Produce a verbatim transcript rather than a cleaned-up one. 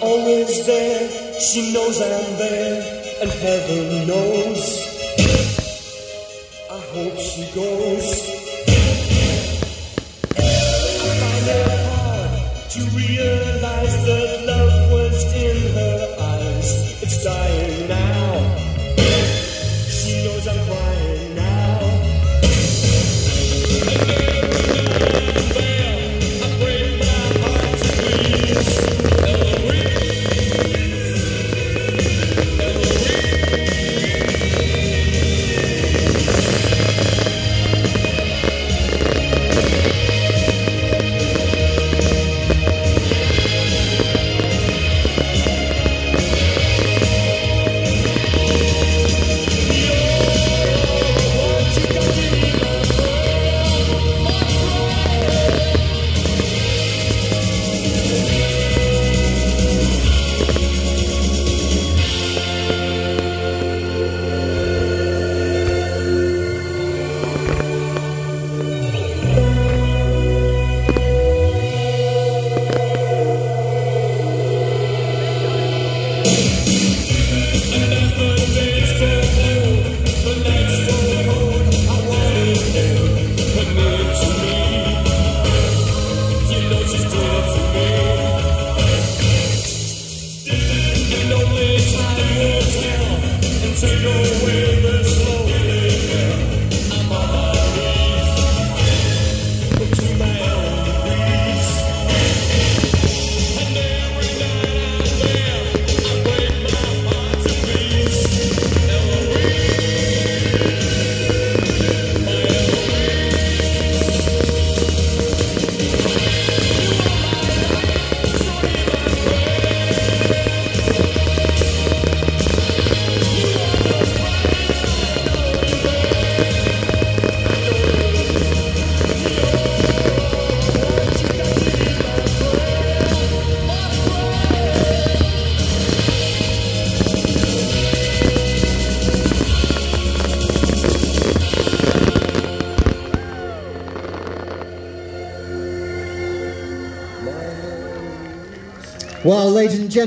always there. She knows I'm there, and heaven knows I hope she goes. I find it hard to realize that love was in her eyes. It's dying now. She knows I'm crying now. Well, ladies and gentlemen.